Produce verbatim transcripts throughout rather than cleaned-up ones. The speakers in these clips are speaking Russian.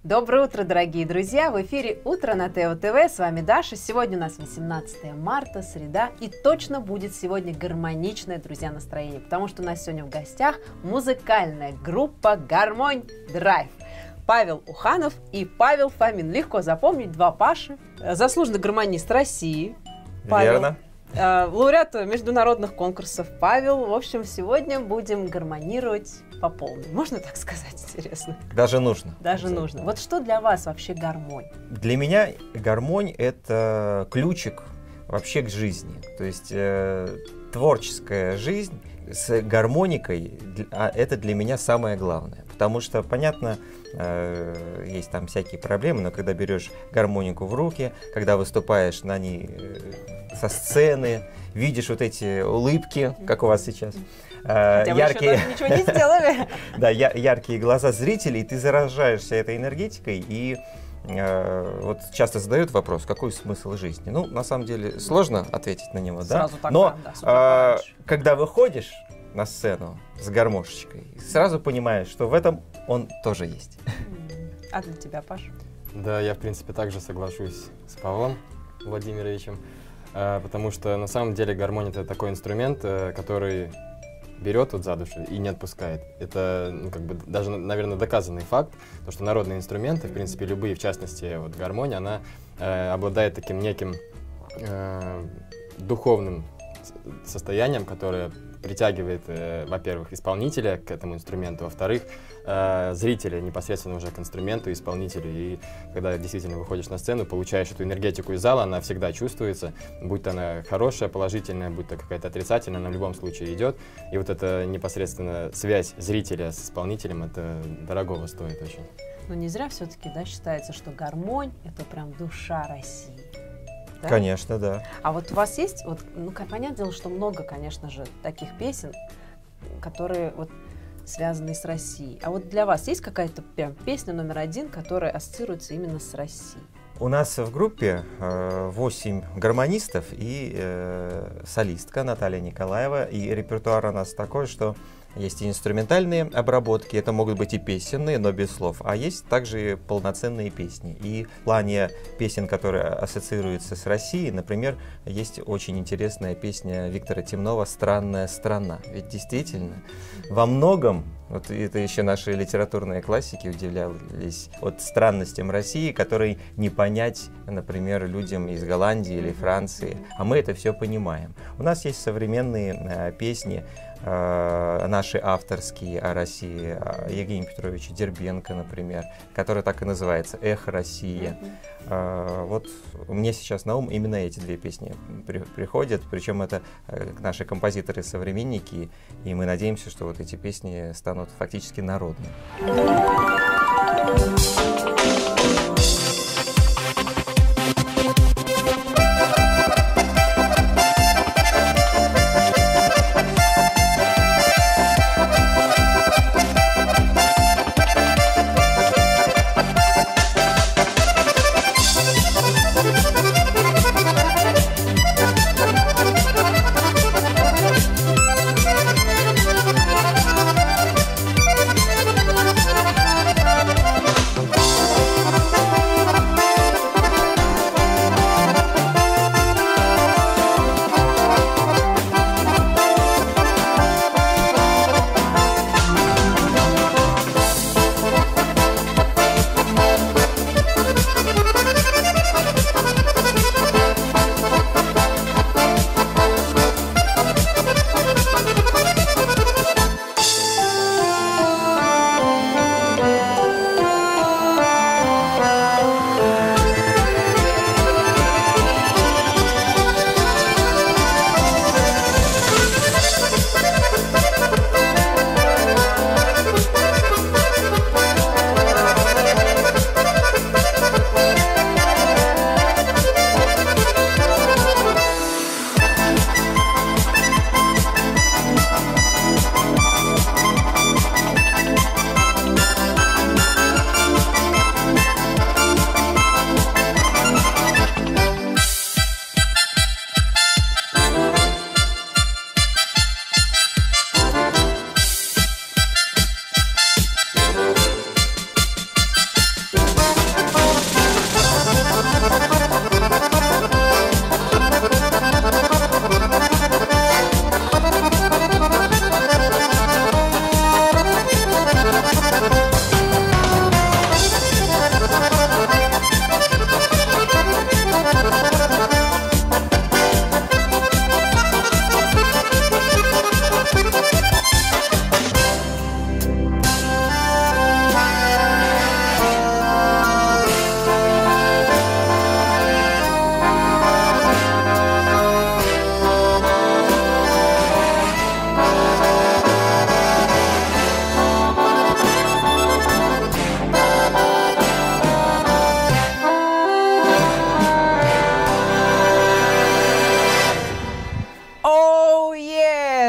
Доброе утро, дорогие друзья! В эфире «Утро на Тео ТВ». С вами Даша. Сегодня у нас восемнадцатое марта, среда. И точно будет сегодня гармоничное, друзья, настроение. Потому что у нас сегодня в гостях музыкальная группа «Гармонь Драйв». Павел Уханов и Павел Фомин. Легко запомнить, два Паши. Заслуженный гармонист России. Павел. Верно. Лауреат международных конкурсов Павел. В общем, сегодня будем гармонировать по полной. Можно так сказать, интересно? Даже нужно. Даже нужно. Вот что для вас вообще гармонь? Для меня гармонь — это ключик вообще к жизни. То есть э, творческая жизнь с гармоникой — это для меня самое главное. Потому что, понятно, э, есть там всякие проблемы, но когда берешь гармонику в руки, когда выступаешь на ней э, со сцены, видишь вот эти улыбки, как у вас сейчас, э, яркие, еще ничего не сделали. Да, яркие глаза зрителей, ты заражаешься этой энергетикой, и э, вот часто задают вопрос, какой смысл жизни? Ну, на самом деле, сложно ответить на него, да? Сразу так, но да, э, когда выходишь на сцену с гармошечкой, сразу понимаешь, что в этом он тоже есть. А для тебя, Паш? Да, я, в принципе, также соглашусь с Павлом Владимировичем, э, потому что на самом деле гармонь — это такой инструмент, э, который берет вот за душу и не отпускает. Это, ну, как бы даже, наверное, доказанный факт, то, что народные инструменты, в принципе, любые, в частности, вот гармония, она э, обладает таким неким э, духовным состоянием, которое притягивает, э, во-первых, исполнителя к этому инструменту, во-вторых, э, зрителя непосредственно уже к инструменту, исполнителю. И когда действительно выходишь на сцену, получаешь эту энергетику из зала, она всегда чувствуется, будь то она хорошая, положительная, будь то какая-то отрицательная, она в любом случае идет. И вот эта непосредственно связь зрителя с исполнителем, это дорогого стоит очень. Но не зря все-таки, да, считается, что гармонь — это прям душа России. Да? Конечно, да. А вот у вас есть, вот, ну, понятное дело, что много, конечно же, таких песен, которые вот связаны с Россией. А вот для вас есть какая-то прям песня номер один, которая ассоциируется именно с Россией? У нас в группе восемь э, гармонистов и э, солистка Наталья Николаева. И репертуар у нас такой, что есть и инструментальные обработки, это могут быть и песенные, но без слов, а есть также полноценные песни. И в плане песен, которые ассоциируются с Россией, например, есть очень интересная песня Виктора Темнова «Странная страна». Ведь действительно, во многом, вот это еще наши литературные классики удивлялись от странностям России, которые не понять, например, людям из Голландии или Франции, а мы это все понимаем. У нас есть современные э, песни, э, наши авторские о России, Евгения Петровича Дербенко, например, который так и называется «Эхо России». Э, вот мне сейчас на ум именно эти две песни при, приходят, причем это э, наши композиторы-современники, и мы надеемся, что вот эти песни станут фактически народными.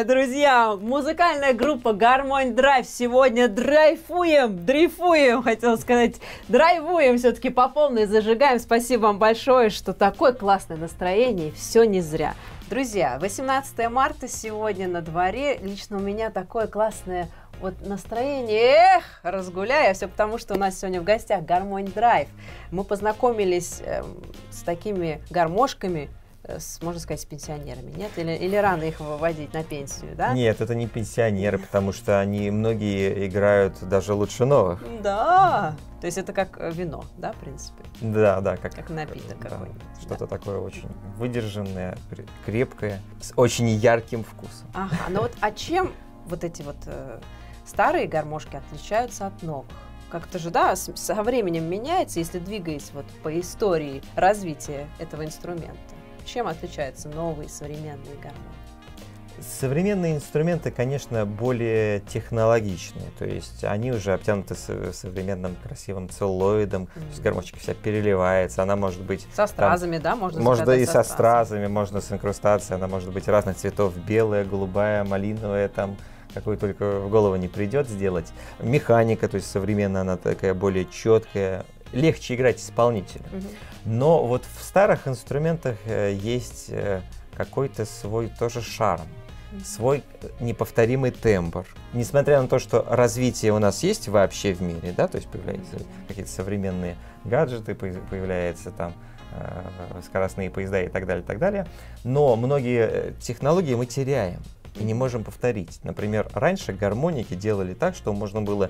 Дорогие друзья, музыкальная группа Гармонь Драйв. Сегодня драйфуем, дрейфуем, хотела сказать, драйвуем все-таки по полной, зажигаем. Спасибо вам большое, что такое классное настроение, и все не зря. Друзья, восемнадцатое марта сегодня на дворе. Лично у меня такое классное вот настроение. Эх, разгуляю. Все потому, что у нас сегодня в гостях Гармонь Драйв. Мы познакомились э, с такими гармошками, с, можно сказать, с пенсионерами, нет? Или, или рано их выводить на пенсию, да? Нет, это не пенсионеры, потому что они многие играют даже лучше новых. Да, то есть это как вино, да, в принципе? Да, да, как, как напиток да, какой-нибудь. Что-то да. такое очень выдержанное, крепкое, с очень ярким вкусом. Ага, ну вот а чем вот эти вот э, старые гармошки отличаются от новых? Как-то же, да, с, со временем меняется, если двигаясь вот по истории развития этого инструмента. Чем отличаются новые современные гармонии? Современные инструменты, конечно, более технологичные, то есть они уже обтянуты современным красивым целлулоидом, mm-hmm. то есть гармошка вся переливается, она может быть... Со стразами, там, да, можно Можно и со, со стразами, стразами, можно с инкрустацией, она может быть разных цветов, белая, голубая, малиновая, там, какой только в голову не придет сделать. Механика, то есть современная, она такая более четкая, легче играть исполнителю. Mm-hmm. Но вот в старых инструментах э, есть э, какой-то свой тоже шарм, mm-hmm. свой неповторимый тембр. Несмотря на то, что развитие у нас есть вообще в мире, да, то есть появляются mm-hmm. какие-то современные гаджеты, появляются там э, скоростные поезда и так далее, так далее, но многие технологии мы теряем и не можем повторить. Например, раньше гармоники делали так, что можно было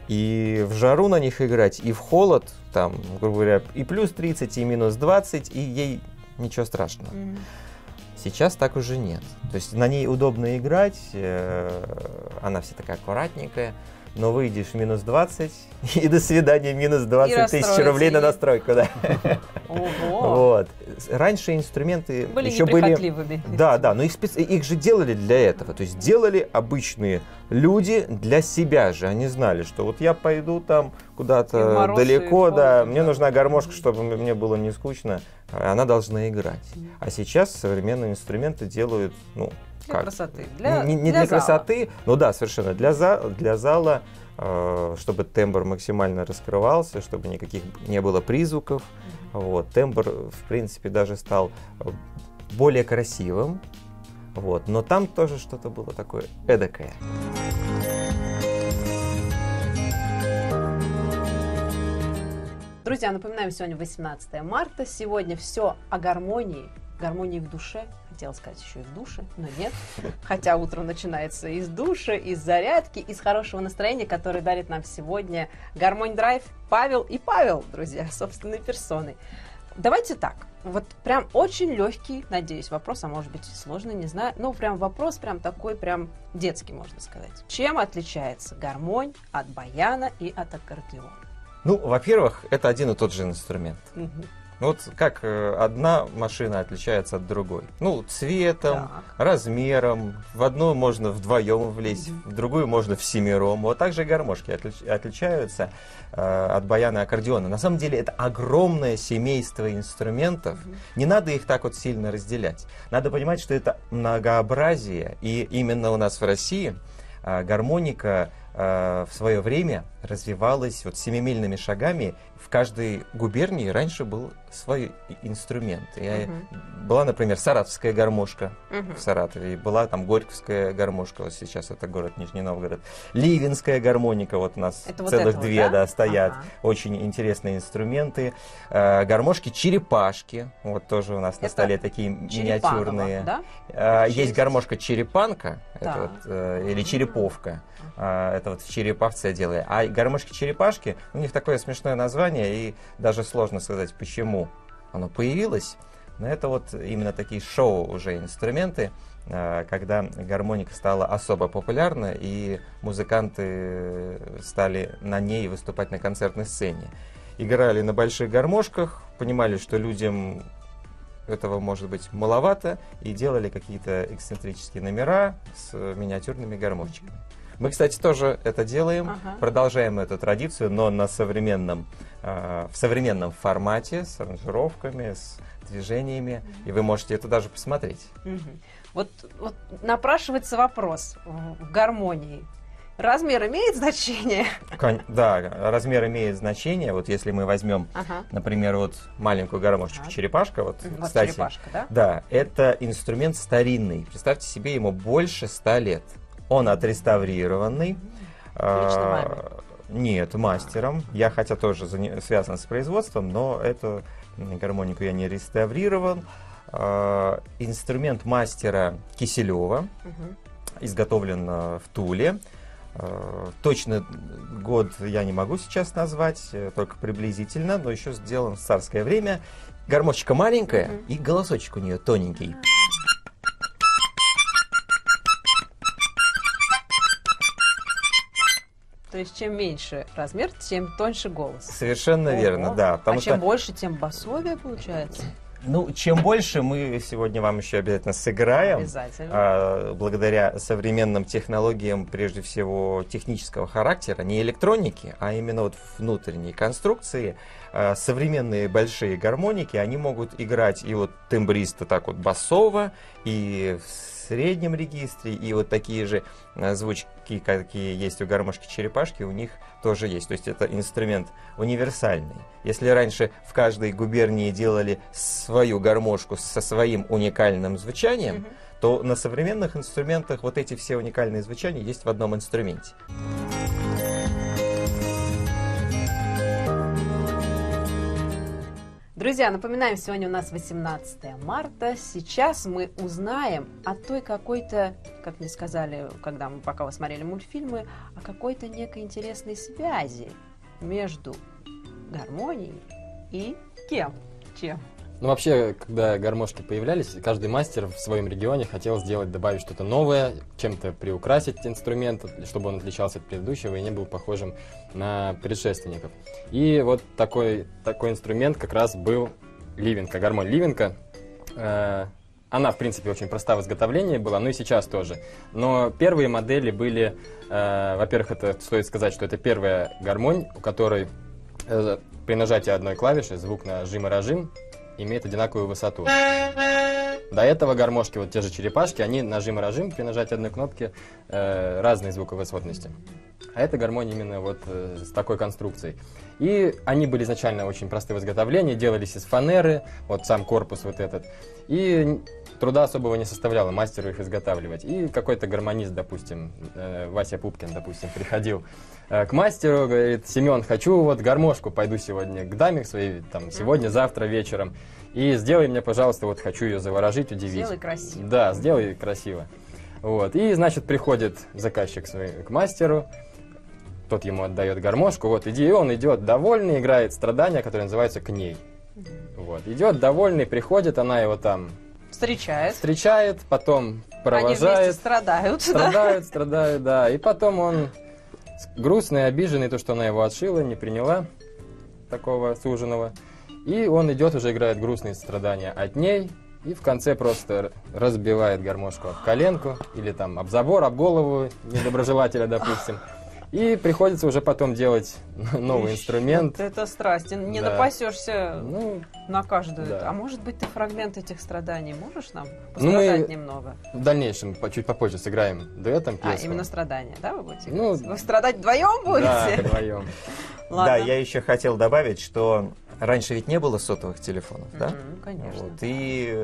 и в жару на них играть, и в холод, там, грубо говоря, и плюс тридцать, и минус двадцать, и ей ничего страшного. Mm-hmm. Сейчас так уже нет. То есть на ней удобно играть, э, она вся такая аккуратненькая, но выйдешь в минус двадцать, и до свидания, минус двадцать тысяч рублей на настройку. Да. Вот. Раньше инструменты были еще были... Да, да, но их, специ... их же делали для этого. То есть делали обычные люди для себя же. Они знали, что вот я пойду там куда-то далеко, да, мне нужна гармошка, чтобы мне было не скучно, она должна играть. А сейчас современные инструменты делают, ну, Для как? красоты. Для, не не для, для красоты, но да, совершенно. Для, за, для зала, э, чтобы тембр максимально раскрывался, чтобы никаких не было призвуков. Mm-hmm. Вот. Тембр, в принципе, даже стал более красивым. Вот. Но там тоже что-то было такое эдакое. Друзья, напоминаем, сегодня восемнадцатое марта. Сегодня все о гармонии. Гармонии в душе. Хотела сказать еще и в душе, но нет. Хотя утро начинается из душа, из зарядки, из хорошего настроения, которое дарит нам сегодня Гармонь Драйв Павел и Павел, друзья, собственной персоной. Давайте так, вот прям очень легкий, надеюсь, вопрос, а может быть сложный, не знаю, но прям вопрос прям такой, прям детский, можно сказать. Чем отличается гармонь от баяна и от аккордеона? Ну, во-первых, это один и тот же инструмент. Угу. Вот как э, одна машина отличается от другой. Ну, цветом, так. размером. В одну можно вдвоем влезть, mm-hmm. в другую можно всемиром. Вот так же гармошки отлич, отличаются э, от баяна и аккордеона. На самом деле это огромное семейство инструментов. Mm-hmm. Не надо их так вот сильно разделять. Надо понимать, что это многообразие. И именно у нас в России э, гармоника э, в свое время развивалась вот семимильными шагами. В каждой губернии раньше был свой инструмент. Uh-huh. Была, например, саратовская гармошка uh-huh. в Саратове, была там горьковская гармошка, вот сейчас это город Нижний Новгород, ливенская гармоника, вот у нас это целых вот две, да? Да, стоят, uh-huh. очень интересные инструменты. Э, гармошки черепашки, вот тоже у нас это на столе такие миниатюрные. Да? Э, есть гармошка черепанка, да. это вот, э, или череповка, uh-huh. э, это вот в Череповце делали. А гармошки черепашки, у них такое смешное название, и даже сложно сказать, почему оно появилось. Но это вот именно такие шоу уже инструменты, когда гармоника стала особо популярна, и музыканты стали на ней выступать на концертной сцене. Играли на больших гармошках, понимали, что людям этого может быть маловато, и делали какие-то эксцентрические номера с миниатюрными гармошками. Мы, кстати, тоже это делаем, Ага. продолжаем эту традицию, но на современном, э, в современном формате, с аранжировками, с движениями, и вы можете это даже посмотреть. Мгм. Вот, вот напрашивается вопрос в в гармонии. Размер имеет значение? Кон- Да, размер имеет значение. Вот если мы возьмем, Ага. например, вот маленькую гармошечку Так. черепашка, вот, Мгм. Вот кстати, черепашка, да? да, это инструмент старинный. Представьте себе, ему больше ста лет. Он отреставрированный. Лично А, вами? Нет, мастером. Я хотя тоже зане- связан с производством, но эту м, гармонику я не реставрировал. А, Инструмент мастера Киселева, Мгм. изготовлен а, в Туле. А, Точно год я не могу сейчас назвать, э, только приблизительно, но еще сделан в царское время. Гармошечка маленькая, Мгм. и голосочек у нее тоненький. То есть чем меньше размер, тем тоньше голос. Совершенно Ого. верно, да. Потому А чем что, больше, тем басовее получается. ну, чем больше мы сегодня вам еще обязательно сыграем, Обязательно. а, благодаря современным технологиям, прежде всего технического характера, не электроники, а именно вот внутренней конструкции, а, современные большие гармоники, они могут играть и вот тембриста так вот басово, и в среднем регистре, и вот такие же а, звучки, какие есть у гармошки-черепашки, у них тоже есть. То есть это инструмент универсальный. Если раньше в каждой губернии делали свою гармошку со своим уникальным звучанием, Мгм. то на современных инструментах вот эти все уникальные звучания есть в одном инструменте. Друзья, напоминаем, сегодня у нас восемнадцатое марта. Сейчас мы узнаем о той какой-то, как мне сказали, когда мы пока вы смотрели мультфильмы, о какой-то некой интересной связи между гармонией и кем? Чем? Ну, вообще, когда гармошки появлялись, каждый мастер в своем регионе хотел сделать, добавить что-то новое, чем-то приукрасить инструмент, чтобы он отличался от предыдущего и не был похожим на предшественников. И вот такой, такой инструмент как раз был ливенка, гармонь ливенка. Э, она, в принципе, очень проста в изготовлении была, ну и сейчас тоже. Но первые модели были, э, во-первых, это стоит сказать, что это первая гармонь, у которой э, при нажатии одной клавиши звук на жим и рожим имеет одинаковую высоту. До этого гармошки, вот те же черепашки, они нажим и рожим при нажатии одной кнопки э, разные звуковысотности. А эта гармония именно вот э, с такой конструкцией. И они были изначально очень просты в изготовлении, делались из фанеры, вот сам корпус вот этот. И труда особого не составляло мастеру их изготавливать. И какой-то гармонист, допустим, э, Вася Пупкин, допустим, приходил э, к мастеру, говорит: Семен, хочу вот гармошку, пойду сегодня к даме своей, там, сегодня, завтра вечером. И сделай мне, пожалуйста, вот хочу ее заворожить, удивить. Сделай красиво. Да, сделай красиво. Вот. И, значит, приходит заказчик свой к мастеру, тот ему отдает гармошку, вот, иди, и он идет довольный, играет страдания, которое называется «К ней». Вот. Идет довольный, приходит, она его там Встречает. встречает, потом Они вместе провожает, страдают. да? страдают, страдают, да. И потом он грустный, обиженный, то, что она его отшила, не приняла такого суженого. И он идет, уже играет грустные страдания от ней, и в конце просто разбивает гармошку об коленку, или там об забор, об голову недоброжелателя, допустим. И приходится уже потом делать новый Ищ, инструмент. вот это страсть. Не Да. напасешься Ну, на каждую. да. А может быть, ты фрагмент этих страданий можешь нам Ну, мы- пострадать немного? в дальнейшем, по- чуть попозже сыграем дуэтом А, пьесу. именно страдания, да, вы будете? Ну, играть? Вы страдать вдвоем Да, будете? вдвоем. Ладно. Да, я еще хотел добавить, что раньше ведь не было сотовых телефонов, да? Мгм, конечно. Вот, и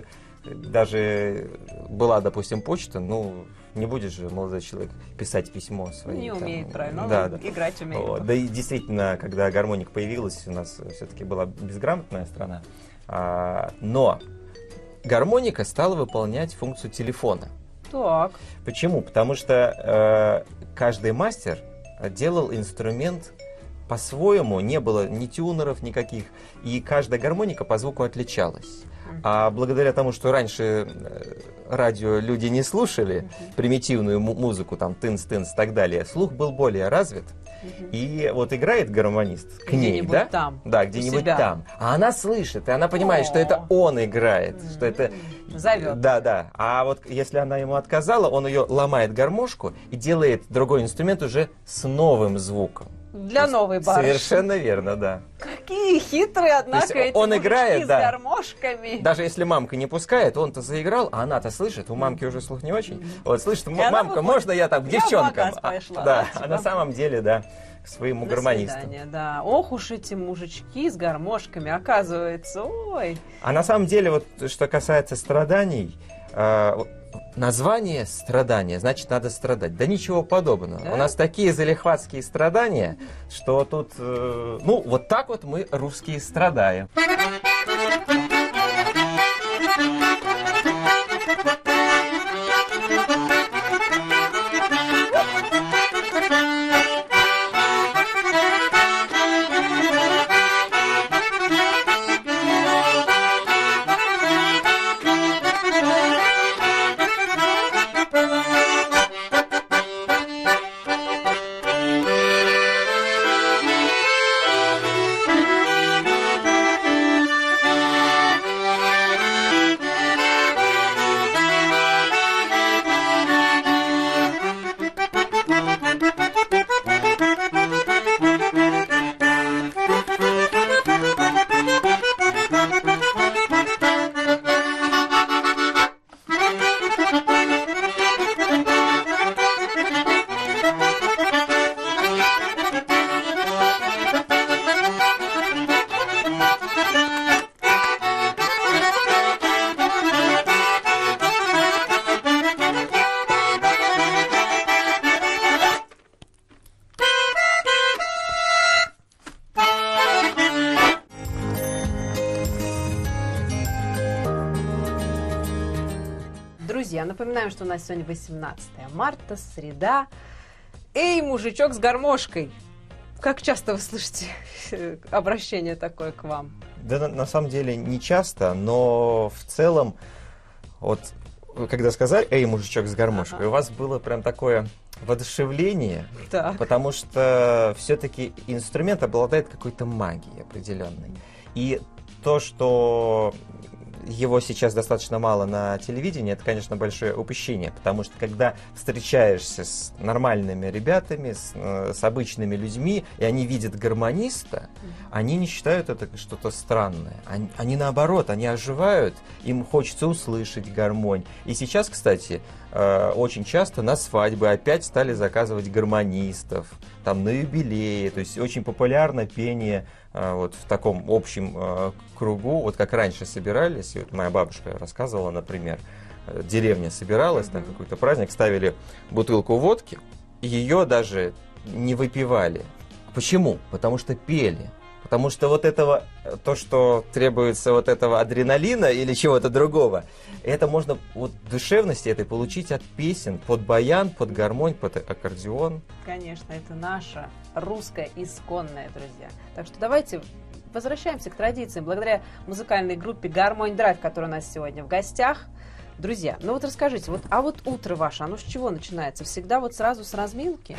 даже была, допустим, почта, ну, не будет же молодой человек писать письмо своим. Не там, умеет, правильно. Да, Ну, да. играть умеет. Вот. Да и действительно, когда гармоника появилась, у нас все-таки была безграмотная страна. А, но гармоника стала выполнять функцию телефона. Так. Почему? Потому что э, каждый мастер делал инструмент по-своему, не было ни тюнеров никаких, и каждая гармоника по звуку отличалась. А благодаря тому, что раньше э, радио люди не слушали, примитивную му- музыку, там, тынс-тынс и так далее, слух был более развит, Мгм. И вот играет гармонист к ней, Где-нибудь да? там, Да, у где-нибудь себя. там. А она слышит, и она понимает, что это О. он играет, М. что это... Зовет. Да, да. А вот если она ему отказала, он ее ломает гармошку и делает другой инструмент уже с новым звуком. Для То есть новой барышни. Совершенно верно, да. Какие хитрые, однако, То есть эти он мужички играет, с да. гармошками. Даже если мамка не пускает, он-то заиграл, а она-то слышит, у мамки уже слух не очень. Вот, слышит, она мамка, выходит, можно я там к я в девчонкам? магаз пошла, А, да, да, типа. а на самом деле, да, к своему До гармонисту. свидания, да. Ох уж эти мужички с гармошками, оказывается, ой. А на самом деле, вот что касается страданий, э, название страдания, значит, надо страдать. Да ничего подобного. Да? У нас такие залихватские страдания, что тут, э, ну, вот так вот мы, русские, страдаем. Друзья, напоминаем, что у нас сегодня восемнадцатое марта, среда. Эй, мужичок с гармошкой! Как часто вы слышите обращение такое к вам? Да, на, на самом деле не часто, но в целом, вот, когда сказали «Эй, мужичок с гармошкой», Ага. у вас было прям такое воодушевление, Так. потому что все-таки инструмент обладает какой-то магией определенной. И то, что его сейчас достаточно мало на телевидении, это, конечно, большое упущение, потому что когда встречаешься с нормальными ребятами, с, э, с обычными людьми, и они видят гармониста, они не считают это что-то странное. Они, они наоборот, они оживают, им хочется услышать гармонь. И сейчас, кстати, э, очень часто на свадьбы опять стали заказывать гармонистов, там на юбилеи, то есть очень популярно пение э, вот в таком общем э, кругу, вот как раньше собирались, и вот моя бабушка рассказывала, например, э, деревня собиралась, там какой-то праздник, ставили бутылку водки, и ее даже не выпивали. Почему? Потому что пели. Потому что вот этого, то, что требуется вот этого адреналина или чего-то другого, это можно вот душевности этой получить от песен, под баян, под гармонь, под аккордеон. Конечно, это наша русская исконная, друзья. Так что давайте возвращаемся к традициям. Благодаря музыкальной группе «Гармонь Драйв», которая у нас сегодня в гостях. Друзья, ну вот расскажите, вот, а вот утро ваше, оно с чего начинается? Всегда вот сразу с разминки?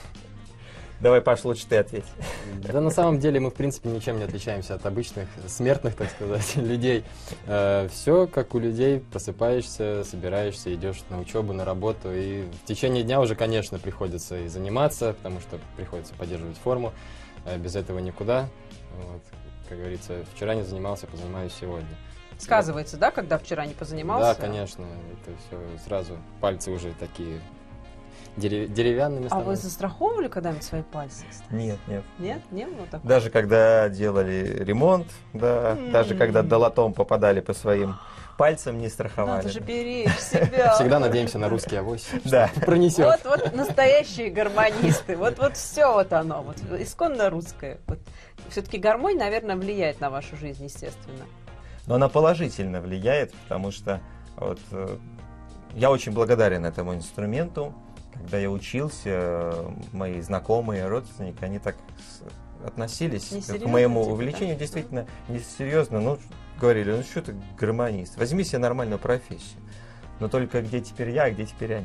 Давай, Паш, лучше ты ответь. Да, на самом деле мы, в принципе, ничем не отличаемся от обычных смертных, так сказать, людей. Все как у людей, просыпаешься, собираешься, идешь на учебу, на работу. И в течение дня уже, конечно, приходится и заниматься, потому что приходится поддерживать форму. Э, Без этого никуда. Вот. Как говорится, вчера не занимался, позанимаюсь сегодня. Сказывается, да, когда вчера не позанимался? Да, конечно. Это все сразу, пальцы уже такие дерев- деревянными А вы становятся. застраховывали когда-нибудь свои пальцы? кстати? Нет, нет. Нет? Не было такого? Даже когда делали ремонт, да, М. даже когда долотом попадали по своим пальцам, не страховали. Надо же беречь себя. Всегда надеемся на русский авось. Да. Пронесет. Вот, вот настоящие гармонисты. Вот, вот все вот оно. Вот, исконно русское. Вот. Все-таки гармонь, наверное, влияет на вашу жизнь, естественно. Но она положительно влияет, потому что вот, э, я очень благодарен этому инструменту. Когда я учился, э, мои знакомые, родственники, они так с- относились к Несерьезно, моему типа, увлечению да? действительно несерьезно. Ну, говорили, ну что ты гармонист, возьми себе нормальную профессию. Но только где теперь я, а где теперь они?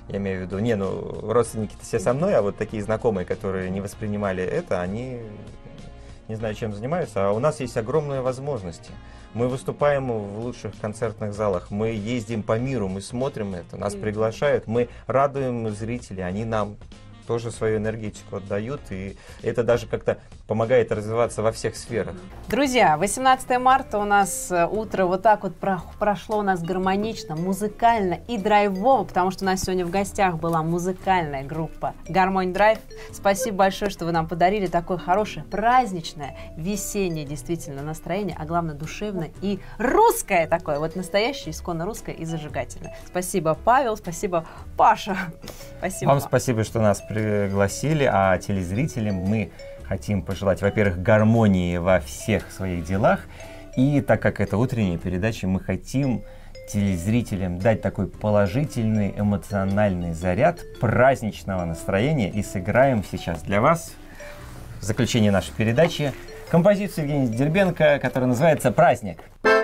Я имею в виду, не, ну, родственники-то все со мной, а вот такие знакомые, которые не воспринимали это, они не знаю, чем занимаются, а у нас есть огромные возможности. Мы выступаем в лучших концертных залах, мы ездим по миру, мы смотрим это, нас приглашают, мы радуем зрителей, они нам тоже свою энергетику отдают, и это даже как-то помогает развиваться во всех сферах. Друзья, восемнадцатое марта у нас утро вот так вот про прошло у нас гармонично, музыкально и драйвово, потому что у нас сегодня в гостях была музыкальная группа «Гармонь Драйв». Спасибо большое, что вы нам подарили такое хорошее, праздничное, весеннее действительно настроение, а главное душевное и русское такое, вот настоящее, исконно русское и зажигательное. Спасибо, Павел, спасибо, Паша. Спасибо вам. Вам спасибо, что нас пригласили, а телезрителям мы хотим пожелать, во-первых, гармонии во всех своих делах, и так как это утренняя передача, мы хотим телезрителям дать такой положительный эмоциональный заряд праздничного настроения, и сыграем сейчас для вас в заключение нашей передачи композицию Евгения Дербенко, которая называется «Праздник».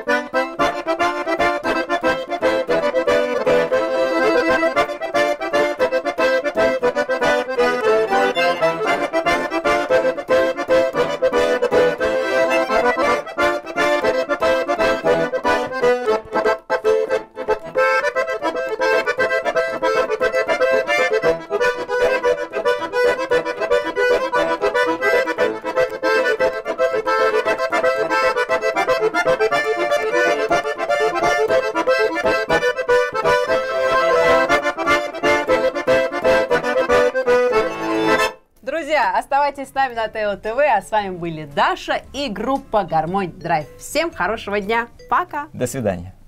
Оставайтесь с нами на Тео ТВ, а с вами были Даша и группа «Гармонь Драйв». Всем хорошего дня, пока! До свидания!